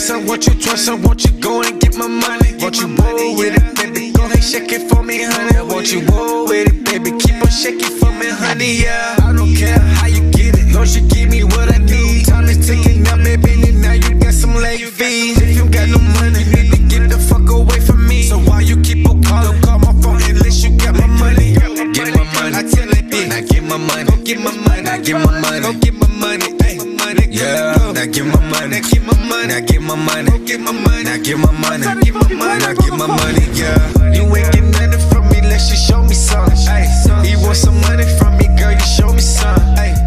once, I want you twice, I want you go and get my money. Want you roll with it, baby, go ahead, shake it for me, honey. I want you roll with it, baby, keep on shaking for me, honey, yeah. I don't care how you get it, long as you give me what I need. Time is ticking up, baby, now you got some late fees. If you got no money, you need to get the fuck away from me. So why you keep on calling, call my phone unless you got my money. Get my money, I tell it, now get my money, go get my money, now get my money, go get my money, yeah. Now get my money, now get my money, now get my money, go get my money, now get my money, now get my money, now get my money, yeah. You ain't get nothing from me unless you show me some. You want some money from me, girl, you show me some.